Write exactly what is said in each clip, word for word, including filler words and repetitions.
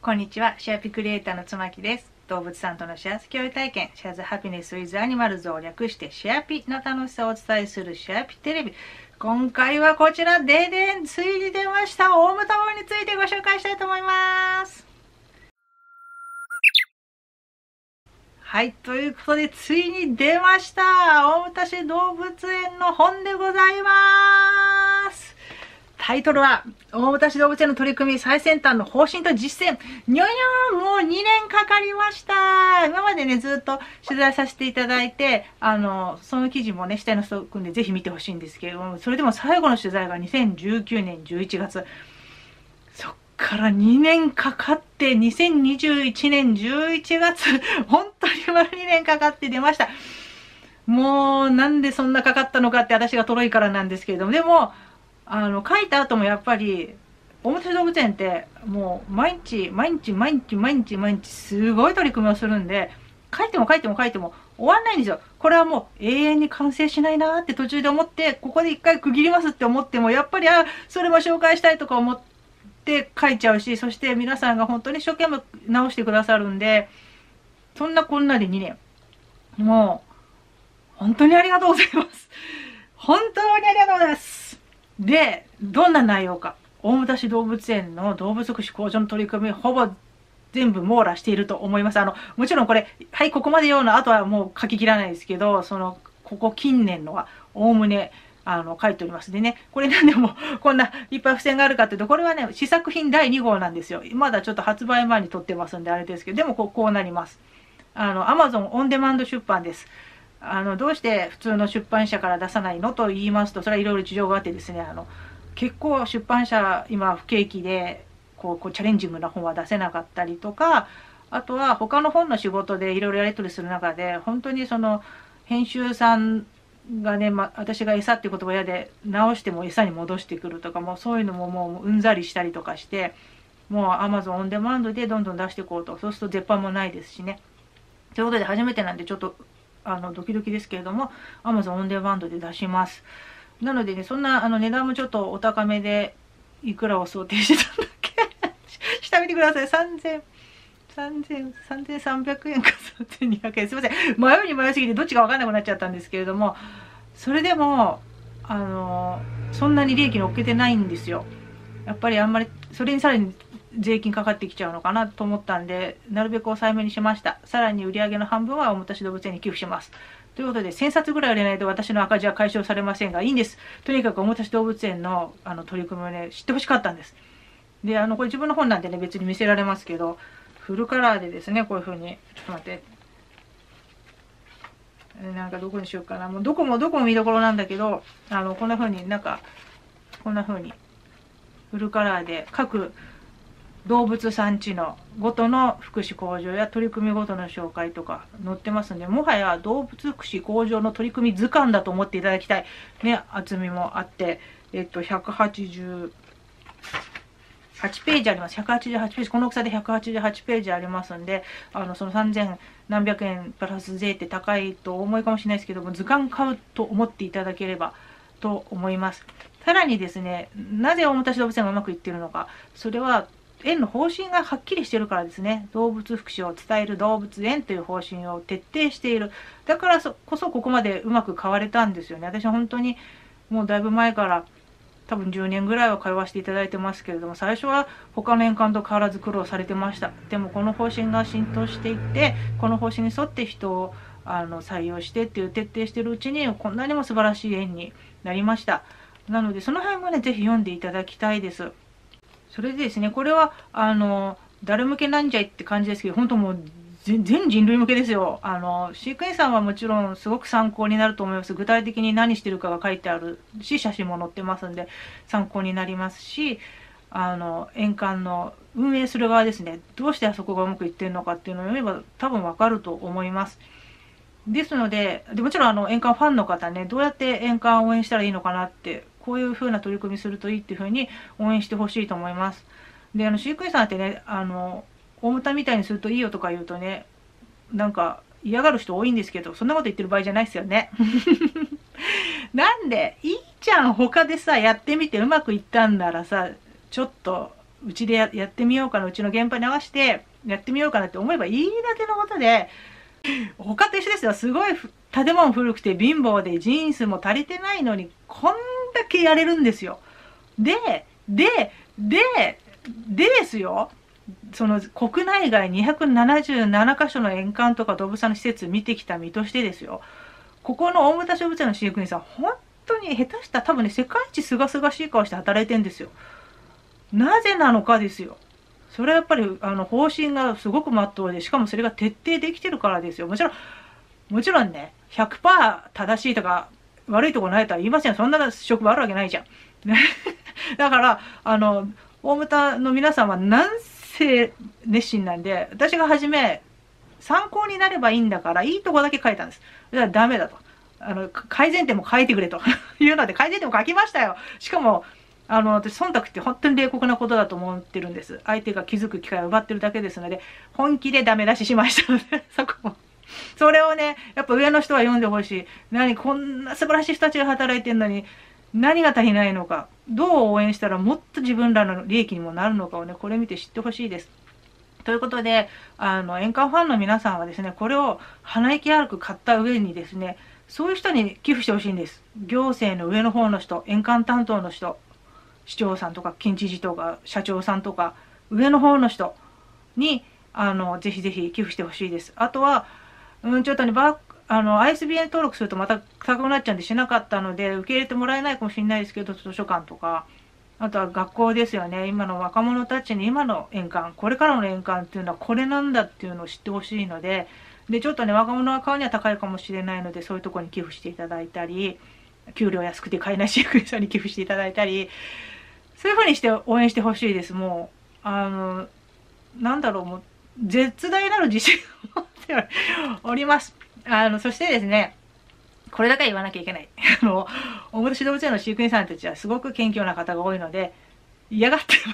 こんにちは、シェアピクリエイターのつまきです。動物さんとの幸せ共有体験、シェアズハピネスウィズアニマルズを略してシェアピの楽しさをお伝えするシェアピテレビ。今回はこちら、ででん、ついに出ました、オウム卵についてご紹介したいと思います。はい、ということで、ついに出ました、大牟田市動物園の本でございます。タイトルは、大牟田市動物園の取り組み最先端の方針と実践。にょにょー、もうにねんかかりました。今までね、ずっと取材させていただいて、あの、その記事もね、下の人組んでぜひ見てほしいんですけれども、それでも最後の取材がにせんじゅうきゅうねんじゅういちがつ。そっからにねんかかって、にせんにじゅういちねんじゅういちがつ、本当に丸にねんかかって出ました。もう、なんでそんなかかったのかって私がとろいからなんですけれども、でも、あの、書いた後もやっぱり、大牟田市動物園ってもう毎日毎日毎日毎日毎日すごい取り組みをするんで、書いても書いても書いても終わんないんですよ。これはもう永遠に完成しないなーって途中で思って、ここで一回区切りますって思っても、やっぱりあそれも紹介したいとか思って書いちゃうし、そして皆さんが本当に一生懸命直してくださるんで、そんなこんなでにねん、もう本当にありがとうございます。本当にありがとうございます。で、どんな内容か。大牟田市動物園の動物福祉向上の取り組み、ほぼ全部網羅していると思います。あの、もちろんこれ、はい、ここまでような、あとはもう書ききらないですけど、その、ここ近年のは、おおむね、あの、書いております。でね、これなんでも、こんないっぱい付箋があるかっていうと、これはね、試作品だいにごうなんですよ。まだちょっと発売前に撮ってますんで、あれですけど、でもこう、こうなります。あの、Amazon オンデマンド出版です。あの、どうして普通の出版社から出さないのと言いますと、それはいろいろ事情があってですね、あの、結構出版社、今不景気で、こう、こうチャレンジングな本は出せなかったりとか、あとは他の本の仕事でいろいろやり取りする中で、本当にその、編集さんがね、ま、私が餌っていう言葉嫌で、直しても餌に戻してくるとか、もうそういうのももううんざりしたりとかして、もう Amazon オンデマンドでどんどん出していこうと。そうすると絶版もないですしね。ということで初めてなんでちょっと、あのドキドキですけれども、 Amazon オンデマンドで出します。なのでね、そんなあの値段もちょっとお高めで、いくらを想定してたんだっけ下見てください。さんぜん、さんぜん、さんぜんさんびゃくえんかさんぜんにひゃくえん。すいません。迷いに迷いすぎてどっちかわかんなくなっちゃったんですけれども、それでも、あの、そんなに利益乗っけてないんですよ。やっぱりあんまり、それにさらに税金かかってきちゃうのかなと思ったんで、なるべく抑えめにしました。さらに売上の半分は大牟田市動物園に寄付します。ということで、せんさつぐらい売れないと私の赤字は解消されませんが、いいんです。とにかく大牟田市動物園のあの取り組みをね、知ってほしかったんです。で、あの、これ自分の本なんでね、別に見せられますけど、フルカラーでですね、こういう風に、ちょっと待って。なんかどこにしようかな。もうどこもどこも見どころなんだけど、あの、こんな風になんか、こんな風に、フルカラーで各動物産地のごとの福祉向上や取り組みごとの紹介とか載ってますんで、もはや動物福祉向上の取り組み図鑑だと思っていただきたい。ね、厚みもあって、えっと、ひゃくはちじゅうはちページあります。ひゃくはちじゅうはちページ。この大きさでひゃくはちじゅうはちページありますんで、あの、そのさんぜんなんびゃくえんプラス税って高いとお思いかもしれないですけども、図鑑買うと思っていただければと思います。さらにですね、なぜ大牟田市動物園がうまくいっているのか。それは、園の方針がはっきりしているからですね。動物福祉を伝える動物園という方針を徹底している。だからこそここまでうまく買われたんですよね。私は本当にもうだいぶ前から多分じゅうねんぐらいは通わせていただいてますけれども、最初は他の園間と変わらず苦労されてました。でもこの方針が浸透していって、この方針に沿って人をあの採用してっていう徹底しているうちに、こんなにも素晴らしい園になりました。なのでその辺もね、ぜひ読んでいただきたいです。それでですね、これは、あの、誰向けなんじゃいって感じですけど、本当もう、全人類向けですよ。あの、飼育員さんはもちろんすごく参考になると思います。具体的に何してるかが書いてあるし、写真も載ってますんで、参考になりますし、あの、園間の運営する側ですね、どうしてあそこがうまくいってるのかっていうのを読めば多分わかると思います。ですので、でもちろんあの、園間ファンの方ね、どうやって園間を応援したらいいのかなって、こういう風な取り組みするといいっていう風に応援してほしいと思います。で、あの、飼育員さんってね、あの、大牟田みたいにするといいよとか言うとね、なんか嫌がる人多いんですけど、そんなこと言ってる場合じゃないですよね。なんで、いいじゃん、他でさ、やってみてうまくいったんならさ、ちょっとうちで や, やってみようかな、うちの現場に合わせてやってみようかなって思えばいいだけのことで、他と一緒ですよ。すごい建物古くて貧乏で人数も足りてないのに、こんだけやれるんですよ。で、で、で、でですよ。その国内外にひゃくななじゅうななかしょの園館とか動物園の施設見てきた身としてですよ。ここの大牟田植物園の飼育員さん、本当に下手したら多分ね、世界一すがすがしい顔して働いてるんですよ。なぜなのかですよ。それはやっぱりあの方針がすごく真っ当で、しかもそれが徹底できてるからですよ。もちろん、もちろんね、ひゃくパーセント 正しいとか悪いとこないとは言いません。そんな職場あるわけないじゃん。だから、あの、大牟田の皆さんはなんせ熱心なんで、私が初め、参考になればいいんだから、いいとこだけ書いたんです。だからダメだと。あの、改善点も書いてくれというので、改善点も書きましたよ。しかも、あの、私、忖度って本当に冷酷なことだと思ってるんです。相手が気づく機会を奪ってるだけですので、本気でダメ出ししましたので、そこも。それをね、やっぱ上の人は読んでほしい。何、こんな素晴らしい人たちが働いてるのに、何が足りないのか、どう応援したらもっと自分らの利益にもなるのかをね、これ見て知ってほしいです。ということで、あの、演歌ファンの皆さんはですね、これを鼻息荒く買った上にですね、そういう人に寄付してほしいんです。行政の上の方の人、演歌担当の人、市長さんとか県知事とか社長さんとか上の方の人にあのぜひぜひ寄付してほしいです。あとは、うん、ちょっとねバあの アイエスビーエヌ 登録するとまた高くなっちゃうんでしなかったので受け入れてもらえないかもしれないですけど、図書館とかあとは学校ですよね。今の若者たちに今の園館、これからの園館っていうのはこれなんだっていうのを知ってほしいので、でちょっとね若者が買うには高いかもしれないので、そういうところに寄付していただいたり、給料安くて買えない飼育員さんに寄付していただいたり、そういう風にして応援してほしいです。もう、あの、なんだろう、もう、絶大なる自信を持っております。あの、そしてですね、これだけは言わなきゃいけない。あの、大牟田市動物園の飼育員さんたちはすごく謙虚な方が多いので、嫌がってます。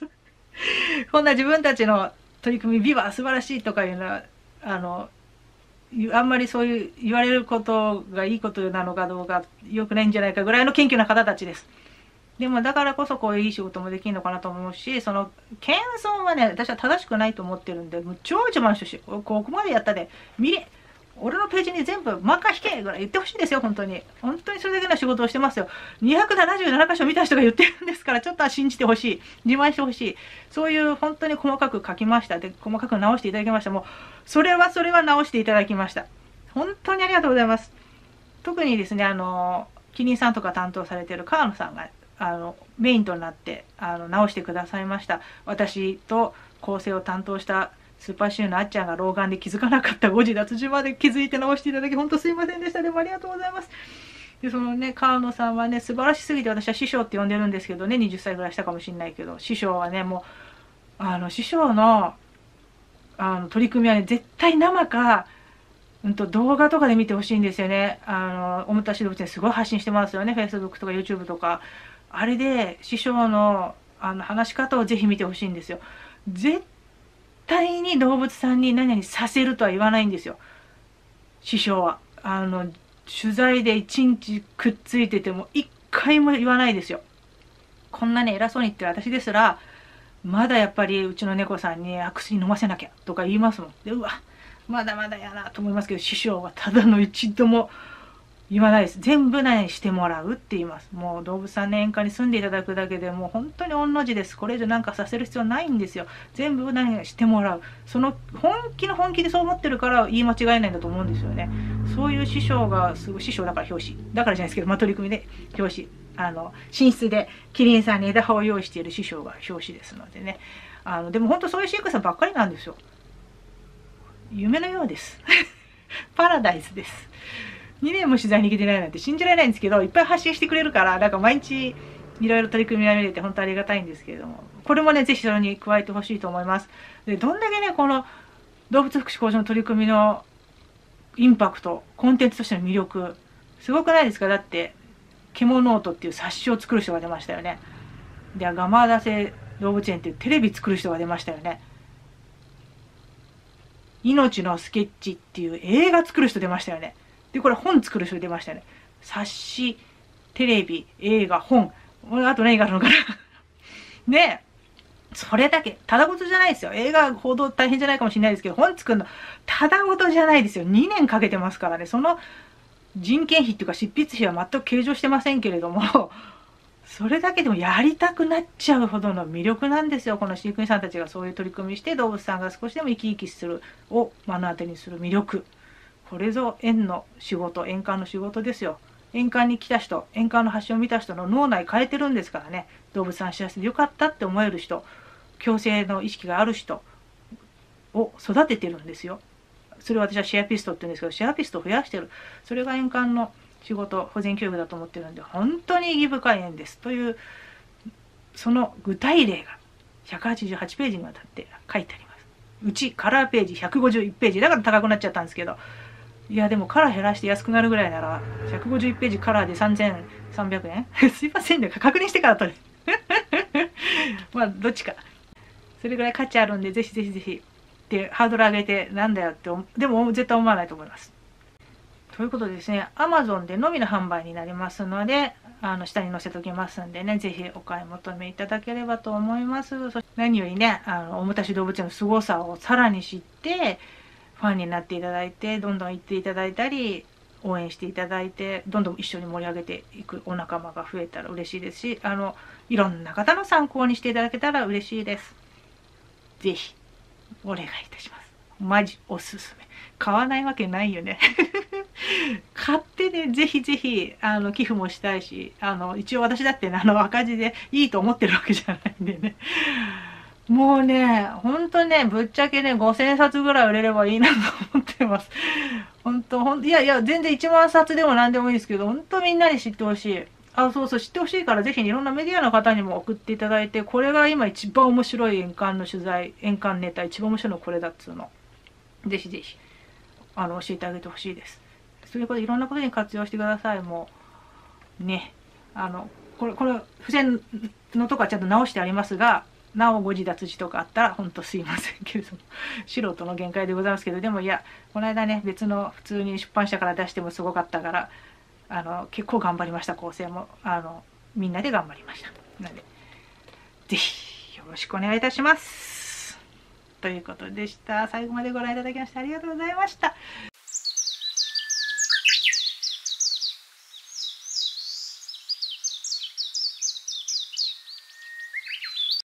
こんな自分たちの取り組み、美は素晴らしいとかいうのは、あの、あんまりそういう言われることがいいことなのかどうか良くないんじゃないかぐらいの謙虚な方たちです。でもだからこそこういういい仕事もできるのかなと思うし、その謙遜はね、私は正しくないと思ってるんで、もう超自慢してほしい。ここまでやったで、見れ、俺のページに全部マーカー引けぐらい言ってほしいですよ、本当に。本当にそれだけの仕事をしてますよ。にひゃくななじゅうななかしょ見た人が言ってるんですから、ちょっとは信じてほしい。自慢してほしい。そういう本当に細かく書きました。で、細かく直していただきました。もう、それはそれは直していただきました。本当にありがとうございます。特にですね、あの、キリンさんとか担当されてる川野さんが、あのメインとなってあの直してくださいました。私と構成を担当したスーパーシューのあっちゃんが老眼で気づかなかった誤字脱字まで気づいて直していただき本当すいませんでした。でもありがとうございます。でそのね川野さんはね素晴らしすぎて、私は師匠って呼んでるんですけどね、はたちぐらいしたかもしれないけど、師匠はねもうあの師匠のあの取り組みはね絶対生か、うん、と動画とかで見てほしいんですよね。あの大牟田市動物園すごい発信してますよね。 Facebook とか YouTube とか。あれで師匠のあの話し方をぜひ見てほしいんですよ。絶対に動物さんに何々させるとは言わないんですよ、師匠は。あの取材で一日くっついてても一回も言わないですよ。こんなに偉そうに言ってる私ですらまだやっぱりうちの猫さんに薬飲ませなきゃとか言いますもん。でうわまだまだやなと思いますけど、師匠はただの一度も言わないです。全部何してもらうって言います。もう動物さんねんかに住んでいただくだけでもう本当に御の字です。これ以上なんかさせる必要ないんですよ。全部何してもらう。その本気の本気でそう思ってるから言い間違えないんだと思うんですよね。そういう師匠がすごい、師匠だから表紙。だからじゃないですけど、まあ、取り組みで表紙。あの、寝室でキリンさんに枝葉を用意している師匠が表紙ですのでね。あの、でも本当そういう飼育さんばっかりなんですよ。夢のようです。パラダイスです。にねんも取材に行けてないなんて信じられないんですけど、いっぱい発信してくれるから、なんか毎日いろいろ取り組みが見れて本当ありがたいんですけれども、これもね、ぜひそれに加えてほしいと思います。で、どんだけね、この動物福祉向上の取り組みのインパクト、コンテンツとしての魅力、すごくないですか？だって、ケモノートっていう冊子を作る人が出ましたよね。で、ガマダセ動物園っていうテレビ作る人が出ましたよね。命のスケッチっていう映画作る人出ましたよね。で、これ本作る人出ましたよね。冊子、テレビ、映画、本。あと何があるのかなねえ。 それだけ、ただごとじゃないですよ。映画報道大変じゃないかもしれないですけど、本作るの、ただごとじゃないですよ。にねんかけてますからね。その人件費っていうか執筆費は全く計上してませんけれども、それだけでもやりたくなっちゃうほどの魅力なんですよ。この飼育員さんたちがそういう取り組みして動物さんが少しでも生き生きするを目の当たりにする魅力。これぞ園の仕事、園間の仕事ですよ。園間に来た人、園間の発信を見た人の脳内変えてるんですからね。動物さん幸せでよかったって思える人、共生の意識がある人を育ててるんですよ。それを私はシェアピストって言うんですけど、シェアピストを増やしてる。それが園間の仕事、保全教育だと思ってるんで、本当に意義深い園です。という、その具体例がひゃくはちじゅうはちページにわたって書いてあります。うちカラーページひゃくごじゅういちページ。だから高くなっちゃったんですけど、いやでもカラー減らして安くなるぐらいなら、ひゃくごじゅういちページカラーでさんぜんさんびゃくえんすいませんね。確認してから取る。まあ、どっちか。それぐらい価値あるんで、ぜひぜひぜひ。で、ハードル上げて、なんだよって、でも絶対思わないと思います。ということでですね、Amazon でのみの販売になりますので、あの下に載せておきますんでね、ぜひお買い求めいただければと思います。そして何よりね、あの大牟田市動物園の凄さをさらに知って、ファンになっていただいて、どんどん行っていただいたり、応援していただいて、どんどん一緒に盛り上げていくお仲間が増えたら嬉しいですし、あのいろんな方の参考にしていただけたら嬉しいです。ぜひお願いいたします。マジおすすめ。買わないわけないよね。買ってね、ぜひぜひあの寄付もしたいし、あの一応私だってね、あの赤字でいいと思ってるわけじゃないんでね。もうね、ほんとね、ぶっちゃけね、ごせんさつぐらい売れればいいなと思ってます。ほんと、ほんと、いやいや、全然いちまんさつでも何でもいいですけど、ほんとみんなに知ってほしい。あ、そうそう、知ってほしいから、ぜひいろんなメディアの方にも送っていただいて、これが今一番面白い円環の取材、円環ネタ、一番面白いのこれだっつうの。ぜひぜひ、あの、教えてあげてほしいです。そういうこと、いろんなことに活用してください。もう、ね。あの、これ、これ、付箋のとかちゃんと直してありますが、なお誤字脱字とかあったら、ほんとすいませんけれども、素人の限界でございますけど、でもいや、この間ね、別の普通に出版社から出してもすごかったから、あの、結構頑張りました、構成も。あの、みんなで頑張りました。なので、ぜひ、よろしくお願いいたします。ということでした。最後までご覧いただきましてありがとうございました。